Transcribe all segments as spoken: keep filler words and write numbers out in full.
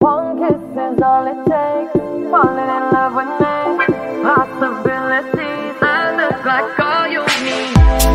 One kiss is all it takes. Falling in love with me. Possibilities. I look like all you need.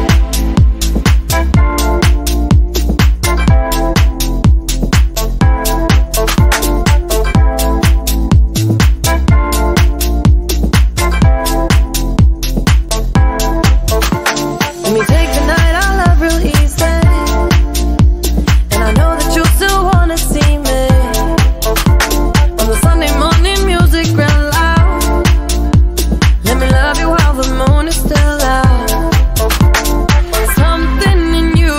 Let me take the night out love real easy. And I know that you still wanna see me. On the Sunday morning music real loud. Let me love you while the moon is still out. Something in you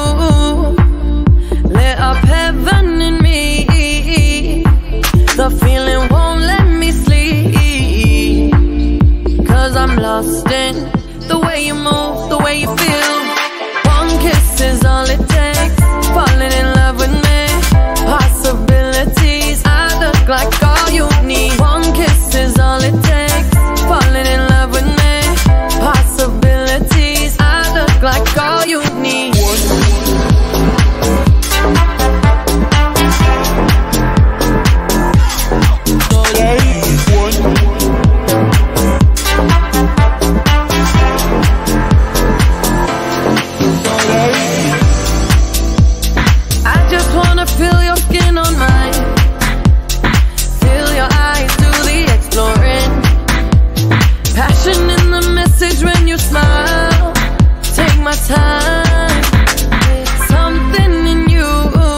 lit up heaven in me. The feeling won't let me sleep. Cause I'm lost in the way you move, the way you feel. One kiss is all it takes. Falling in love with me. Possibilities. I look like all you need. One kiss is all it takes. Falling in love with me. Possibilities. I look like all you need. I just wanna feel your skin on mine. Feel your eyes do the exploring. Passion in the message when you smile. Take my time. Something in you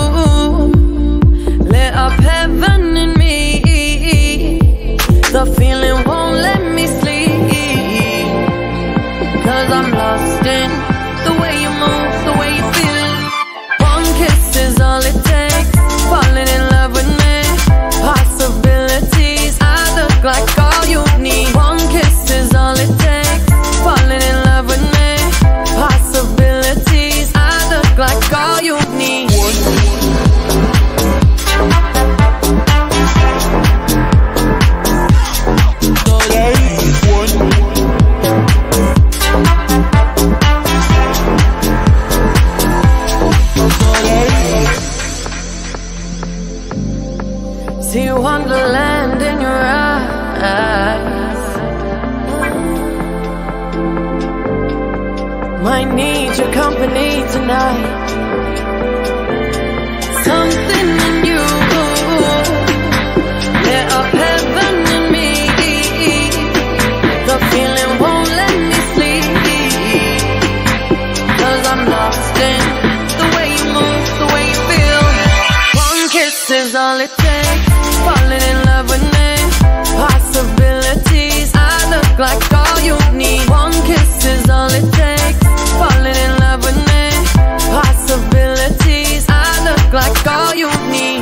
lit up heaven in me. The feeling won't let me sleep. Cause I'm lost in the way you move, the way you feel. One kiss is all it takes. Falling in love with me. Possibilities. I look like all you need. One kiss is all it takes. Falling in love with me. Possibilities. I look like all you need. See wonderland in your eyes. Might need your company tonight. Something in you lit up heaven in me. The feeling won't let me sleep. Cause I'm lost in the way you move, the way you feel. One kiss is all it takes. Falling in love with me. Possibilities. I look like all you need. One kiss is all it takes. Falling in love with me. Possibilities. I look like all you need.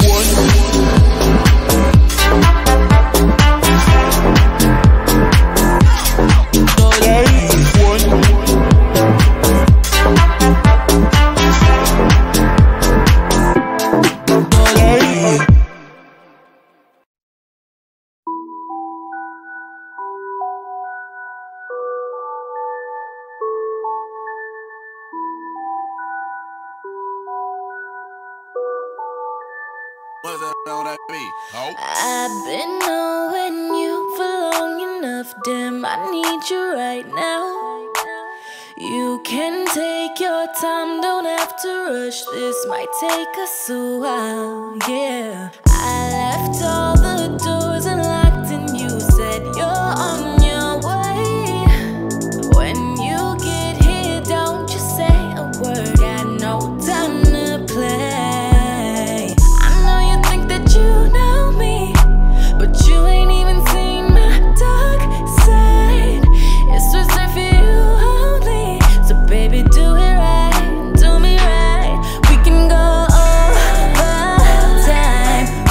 I've been knowing you for long enough, damn, I need you right now. You can take your time, don't have to rush, this might take us a while, yeah. I left all the doors unlocked and you said you're on your way. When you get here, don't just say a word, got no time to play. You know me, but you ain't even seen my dark side. It's reserved for you only, so baby do it right, do me right. We can go overtime,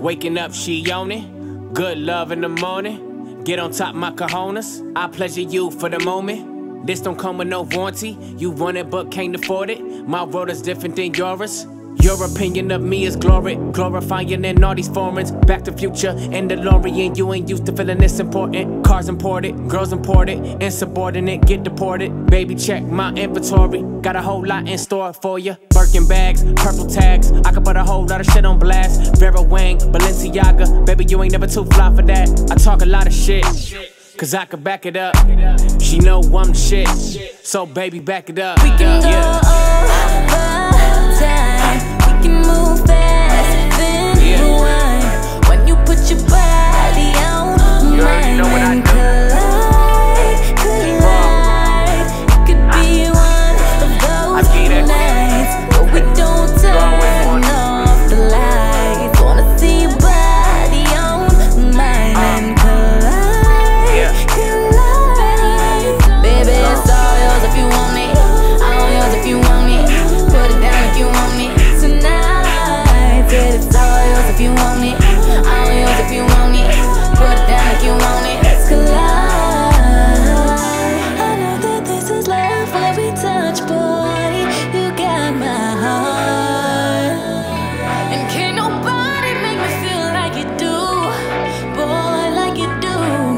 Waking up, she on it. Good love in the morning. Get on top my cojones. I pleasure you for the moment. This don't come with no warranty. You want it but can't afford it. My world is different than yours. Your opinion of me is glory, glorifying in all these foreigns. Back to Future and DeLorean, you ain't used to feeling this important. Cars imported, girls imported, insubordinate, get deported. Baby, check my inventory, got a whole lot in store for you. Birkin bags, purple tags, I could put a whole lot of shit on blast. Vera Wang, Balenciaga, baby, you ain't never too fly for that. I talk a lot of shit, cause I could back it up. She know I'm shit, so baby, back it up. We can go yeah. over time. We can move fast, then Yeah. rewind. When you put your body on You already know what I mine and do. collide, collide. It could be one of I those be that nights, but we don't always turn want it. off the lights. Wanna see your body on mine and collide, Yeah. collide. Baby, it's all yours if you want it. All yours if you want it. Put it down if you want it tonight. Said it's all yours if you want it. All yours if you want it. Put it down if you want it. Let's collide. I know that this is love where we touch, boy. You got my heart, and can't nobody make me feel like you do, boy, like you do.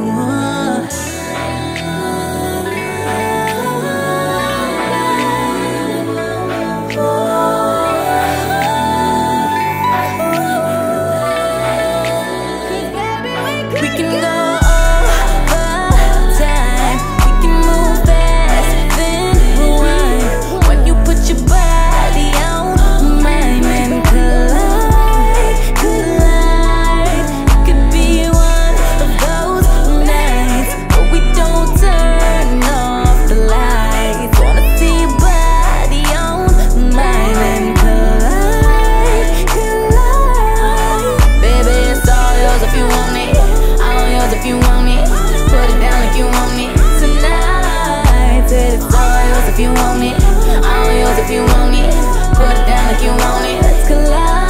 We can go over time. We can move fast, then rewind. When you put your body on mine and collide, collide. It could be one of those nights, but we don't turn off the lights. Wanna see your body on mine and collide, collide. Baby, it's all yours if you want it. All yours if you want it. Put it down if you want it tonight. Said it's all yours if you want it. All yours if you want it. Put it down if you want it. Let's collide.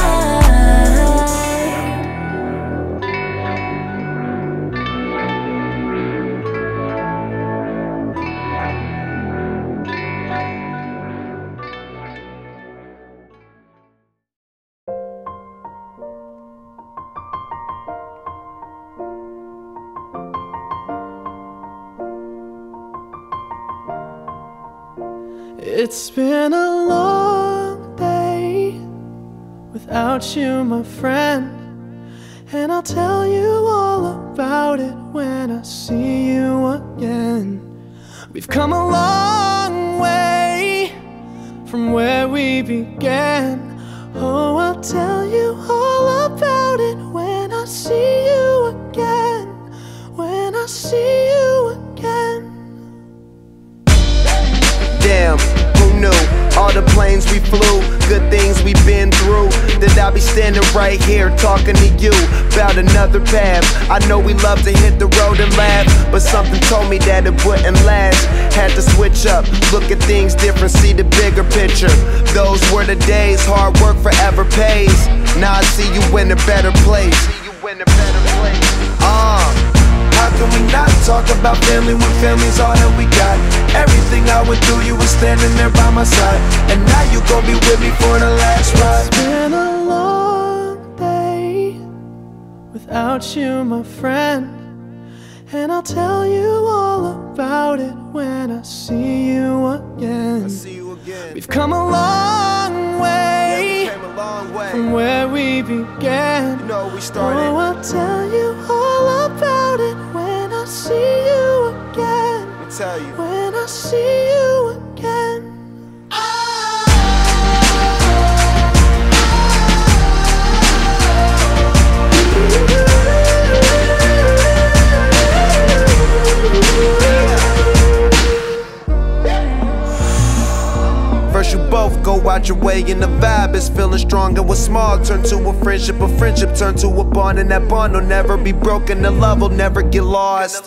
It's been a long day without you, my friend, and I'll tell you all about it when I see you again. We've come a long way from where we began. Oh, I'll tell you all about it when I see you again. When I see you again. Damn, who knew? All the planes we flew, good things we've been through. That I'll be standing right here talking to you about another path. I know we love to hit the road and laugh, but something told me that it wouldn't last. Had to switch up, look at things different, see the bigger picture. Those were the days, hard work forever pays. Now I see you in a better place. See you in a better place. Uh. How can we not talk about family when family's all that we got? Everything I went through, you were standing there by my side, and now you gon' be with me for the last ride. It's been a long day without you, my friend, and I'll tell you all about it when I see you again. I see you again. We've come a long way, Yeah, we came a long way from where we began. You know we started. Oh, I'll tell you all about it when I see you again. Let me tell you. When I see you again. First you both go out your way and the vibe is feeling strong, and what's small turn to a friendship, a friendship turn to a bond, and that bond will never be broken, the love will never get lost.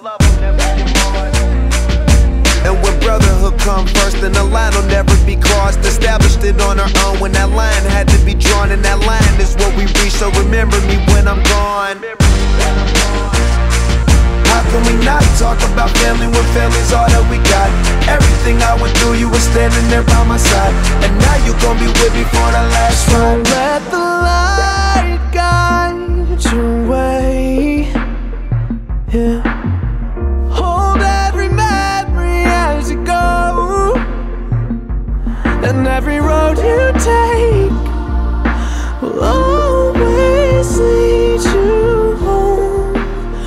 And when brotherhood come first, then the line will never be crossed. Established it on our own when that line had to be drawn. on, and that line is what we reach. So remember me when I'm gone. How can we not talk about family when family's all that we got? Everything I went through, you were standing there by my side, and now you gon' be with me for the last ride. So let the light guide your way. Yeah. Hold every memory as you go, and every road you take will always lead you home.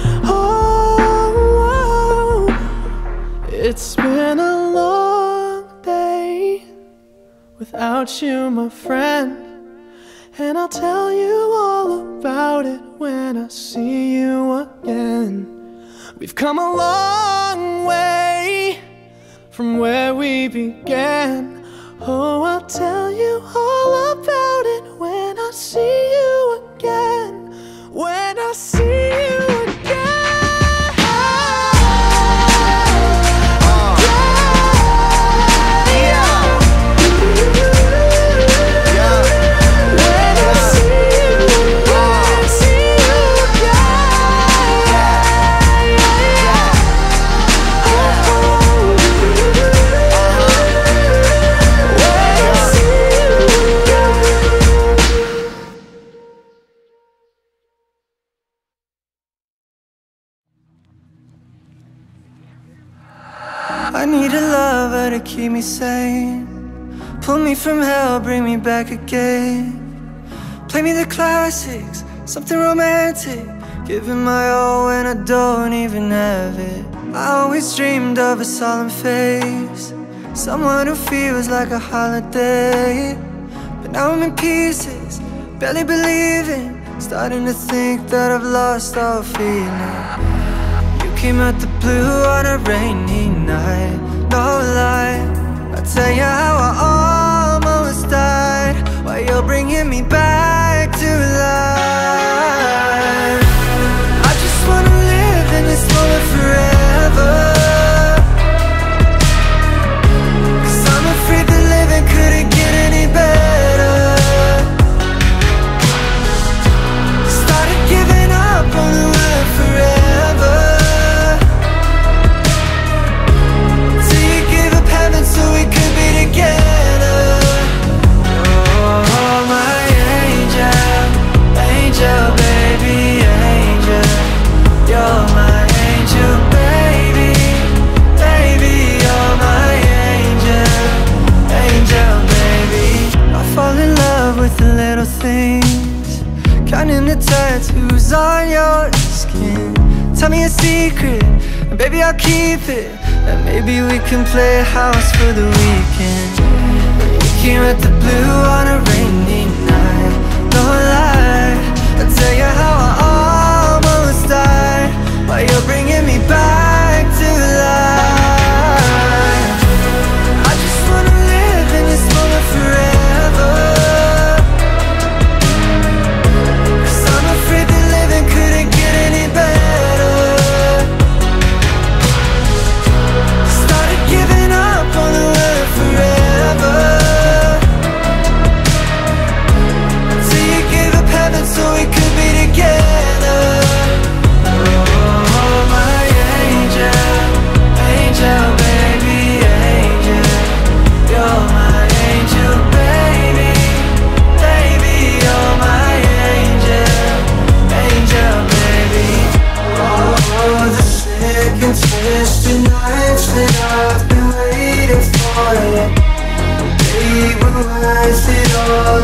Oh, it's been a long day without you, my friend, and I'll tell you all about it when I see you again. We've come a long way from where we began. Oh, I'll tell you all about it when I see you again. When I see you again. I need a lover to keep me sane. Pull me from hell, bring me back again. Play me the classics, something romantic. Giving my all when I don't even have it. I always dreamed of a solemn face, someone who feels like a holiday. But now I'm in pieces, barely believing, starting to think that I've lost all feeling. Came out the blue on a rainy night, no lie. I'll tell you how I almost died, while you're bringing me back to life. I just wanna live in this moment forever, 'cause I'm afraid that living couldn't get any better. Started giving up on the word forever, so we could be together. Oh, my angel, angel, baby, angel. You're my angel, baby, baby. You're my angel, angel, baby. I fall in love with the little things, counting the tattoos on your skin. Tell me a secret, and baby, I'll keep it. And maybe we can play house for the weekend. We came at the blue on a rainy night, no lie. I'll tell you how I almost died, while you're bringing me back to life. I just wanna live in this moment forever, 'cause I'm afraid that living couldn't get any better. Giving up on the word forever, till you gave up heaven so we could be together. Oh, my angel, angel, baby, angel. You're my angel, baby, baby. You're my angel, angel, baby. Oh, the sick and twisted nights that I've been waiting for you, they were worth it all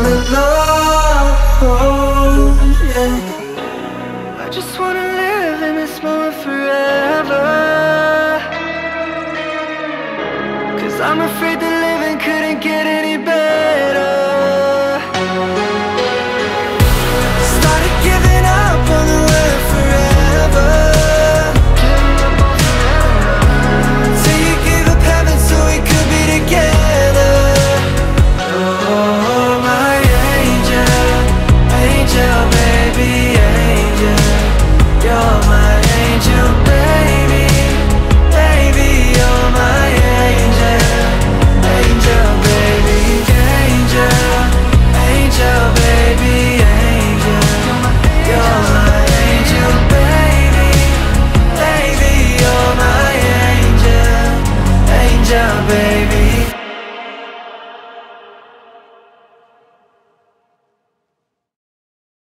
alone, yeah. I just wanna live in this moment forever, 'cause I'm afraid that